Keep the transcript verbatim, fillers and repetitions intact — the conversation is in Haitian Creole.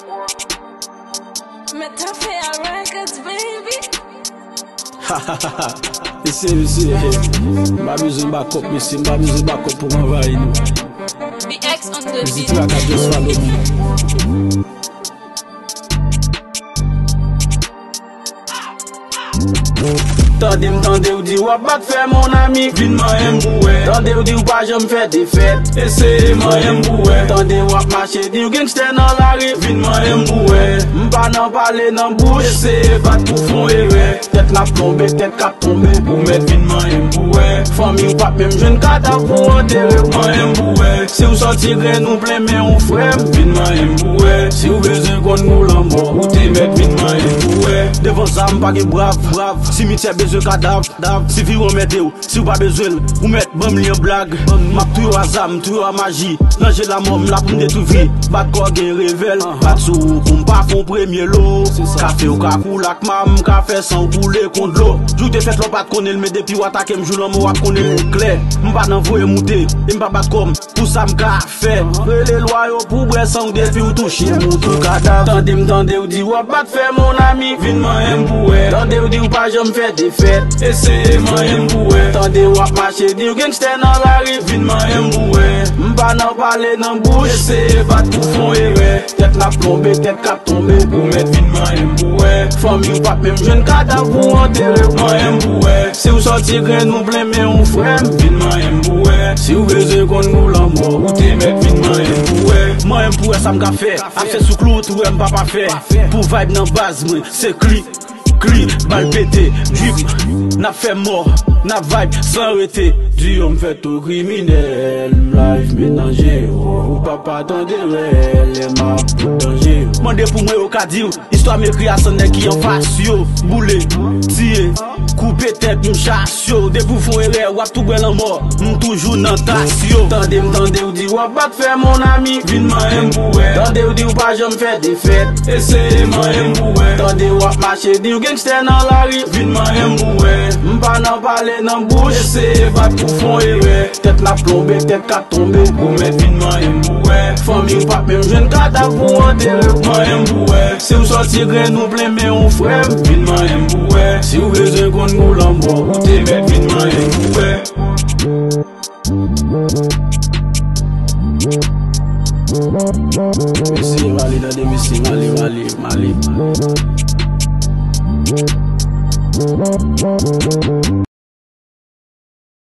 Metafia Records, baby. Ha ha ha ha. Esse, esse, m'a besoin backup, esse, m'a besoin backup pour m'envahir nous. The X on the Esse beat. tu as qu'à just follow me. Tande m'tande ou di wap bak fè mon ami, vin man yem bouè. Tande ou di ou pa jom fè de fèt, ese man yem bouè. Tande wap mache di ou gangster nan la ri, vin man yem bouè. M'pa nan pale nan bouche, ese bat pou fon ewe. Tèt nap tombe, tèt kap tombe, pou met vin man yem bouè. Fami ou pap mèm jwen kata pou enterre, man yem bouè. Si ou sorti gren nou ple men ou frem, vin man yem bouè. Si ou bezon kon nou lambo, ou te met vin man yem bouè. Devant ça m'pa ge brav, brav, cimetière besoin cadav, dav. Si vi ou mette ou, si ou pas besoin, ou mette bam li en blague. Map tou a zam, tou a magie. Ranger la mom, la poum de tout vie. Bat ko gen revel, bat sou pou m'pa fon premier lot. Café ou kakou lak mam, café sans couler contre l'eau. Joute fait l'on pat connaît, mais depuis ou attaque m'jou l'on m'wap connaît l'éclair. M'pa nan voye mouté, m'pa bat comme, pour ça m'ka fait. Prele loyo pour bres sans depuis ou toucher mou tout cadav. Tande m'tande ou di wap bat fait mon ami, vin man yem bouè. Tande ou di ou pa jom fait des fêtes, ese man yem bouè. Tande wap mache di ou gangster nan la ri, vin man yem bouè. M'pa nan pale nan bouche, ese bat pou fon ewe. Tèt nap tombe, tèt kap tombe, pou met vin man yem bouè. Fami ou pap mèm jwen kata pou enterre, man yem bouè. Si ou sorti gren nou ple men ou frem, vin man yem bouè. Si ou bezon kon nou lambo, ou te met vin man yem bouè. Man yem bouè sa m'ka fè, ap fè sou klout ou m'pa pa fè. Pou vibe nan baz mwen, se kli Cri, bal pété, drip, n'a fait mort, n'a vibe sans arrêter. Du homme fait au criminel, life ménager, ou papa attendez réel, les ma pour danger. Mandé pour moi au cadio, histoire m'écrit à son qui en face yo, boulé, tié, coupé tête, m'chasse yo, des bouffons et rêves, wap tout bel en mort, m'toujour nan tasse yo. Tande m'tande ou di wap bak fè mon ami, vin man yem bouè. Tande ou di ou pa jom fè des fêtes, ese man yem bouè. Tande wap mache di ou gangster nan la ri, vin man yem bouè. M'pa nan pale nan bouche, ese bat pou fon ewe. Tèt nap tombe, tèt kap tombe, pou met vin man yem bouè. Fami ou pap mèm jwen kata pou enterre, man yem bouè. Si ou sorti gren nou ple men ou frem, vin man yem bouè. Si ou bezon kon nou lambo, ou te met vin man yem bouè. Missy Mali da de Missy Mali Mali Mali